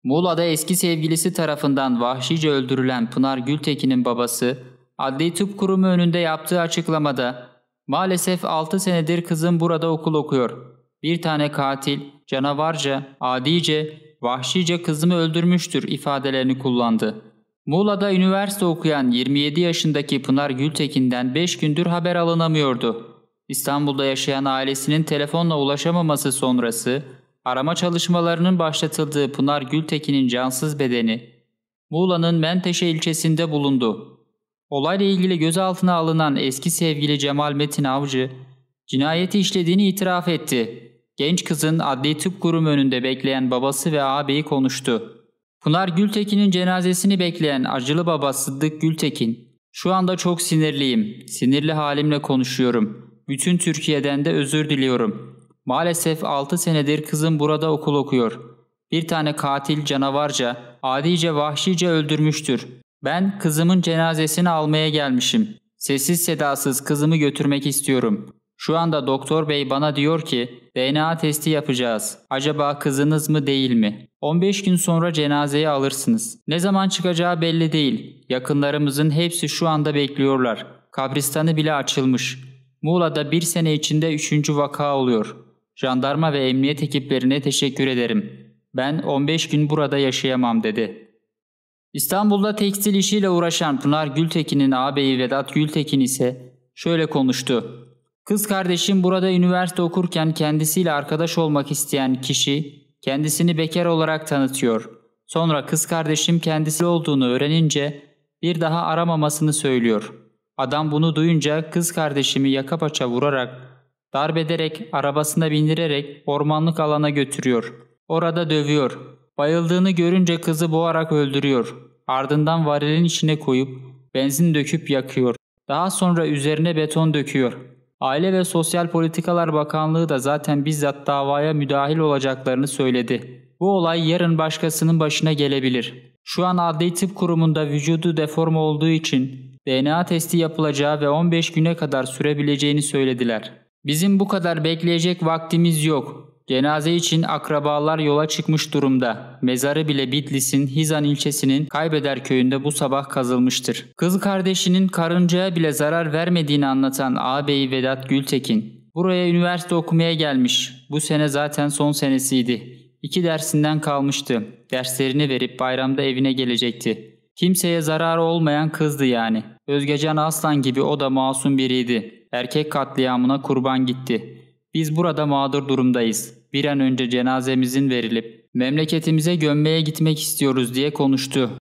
Muğla'da eski sevgilisi tarafından vahşice öldürülen Pınar Gültekin'in babası, Adli Tıp Kurumu önünde yaptığı açıklamada, "Maalesef 6 senedir kızım burada okul okuyor. Bir tane katil, canavarca, adice, vahşice kızımı öldürmüştür" ifadelerini kullandı. Muğla'da üniversite okuyan 27 yaşındaki Pınar Gültekin'den 5 gündür haber alınamıyordu. İstanbul'da yaşayan ailesinin telefonla ulaşamaması sonrası, arama çalışmalarının başlatıldığı Pınar Gültekin'in cansız bedeni, Muğla'nın Menteşe ilçesinde bulundu. Olayla ilgili gözaltına alınan eski sevgili Cemal Metin Avcı, cinayeti işlediğini itiraf etti. Genç kızın Adli Tıp Kurumu önünde bekleyen babası ve ağabeyi konuştu. Pınar Gültekin'in cenazesini bekleyen acılı baba Sıddık Gültekin, "Şu anda çok sinirliyim. Sinirli halimle konuşuyorum. Bütün Türkiye'den de özür diliyorum. Maalesef 6 senedir kızım burada okul okuyor. Bir tane katil canavarca, adice vahşice öldürmüştür. Ben kızımın cenazesini almaya gelmişim. Sessiz sedasız kızımı götürmek istiyorum. Şu anda doktor bey bana diyor ki DNA testi yapacağız. Acaba kızınız mı değil mi? 15 gün sonra cenazeyi alırsınız. Ne zaman çıkacağı belli değil. Yakınlarımızın hepsi şu anda bekliyorlar. Kabristanı bile açılmış. Muğla'da bir sene içinde 3. vaka oluyor. Jandarma ve emniyet ekiplerine teşekkür ederim. Ben 15 gün burada yaşayamam" dedi. İstanbul'da tekstil işiyle uğraşan Pınar Gültekin'in ağabeyi Vedat Gültekin ise şöyle konuştu. "Kız kardeşim burada üniversite okurken kendisiyle arkadaş olmak isteyen kişi kendisini bekar olarak tanıtıyor. Sonra kız kardeşim kendisi olduğunu öğrenince bir daha aramamasını söylüyor. Adam bunu duyunca kız kardeşimi yaka paça vurarak, darp ederek, arabasına bindirerek ormanlık alana götürüyor. Orada dövüyor. Bayıldığını görünce kızı boğarak öldürüyor. Ardından varilin içine koyup benzin döküp yakıyor. Daha sonra üzerine beton döküyor. Aile ve Sosyal Politikalar Bakanlığı da zaten bizzat davaya müdahil olacaklarını söyledi. Bu olay yarın başkasının başına gelebilir. Şu an Adli Tıp Kurumu'nda vücudu deforme olduğu için DNA testi yapılacağı ve 15 güne kadar sürebileceğini söylediler. Bizim bu kadar bekleyecek vaktimiz yok. Cenaze için akrabalar yola çıkmış durumda. Mezarı bile Bitlis'in Hizan ilçesinin Kaybeder köyünde bu sabah kazılmıştır." Kız kardeşinin karıncaya bile zarar vermediğini anlatan ağabeyi Vedat Gültekin, "Buraya üniversite okumaya gelmiş. Bu sene zaten son senesiydi. 2 dersinden kalmıştı. Derslerini verip bayramda evine gelecekti. Kimseye zararı olmayan kızdı yani. Özgecan Aslan gibi o da masum biriydi. Erkek katliamına kurban gitti. Biz burada mağdur durumdayız. Bir an önce cenazemizin verilip memleketimize gömmeye gitmek istiyoruz" diye konuştu.